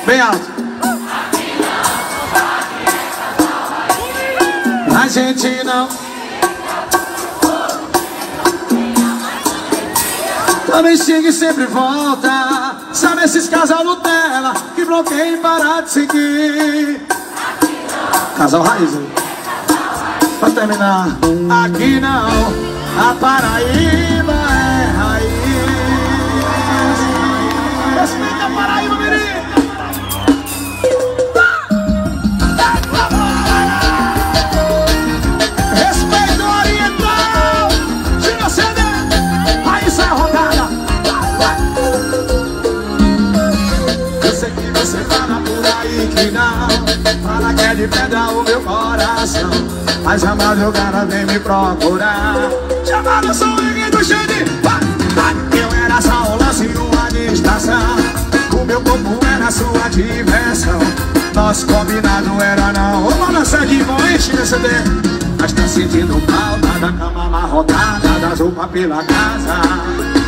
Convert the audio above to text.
Bem alto. A gente não. Também chega e sempre volta. Sabe esses casal Nutella que bloqueiam e parar de seguir. Casal raiz. Pra terminar. Aqui não. A Paraíba é raiz. Respeita a Paraíba, menino. Respeita o Oriental. Tira a CD. Aí sai a rodada. Eu sei que você fala por aí que não. Fala que é de pedra o meu coração. Mas jamais o cara vem me procurar. Chamado sou o do Xande. Eu era só um lance e uma distração. O meu corpo era sua diversão. Nosso combinado era não. Vamos dançar aqui com este CD. Mas tá sentindo falta da cama amarrotada, das roupas pela casa.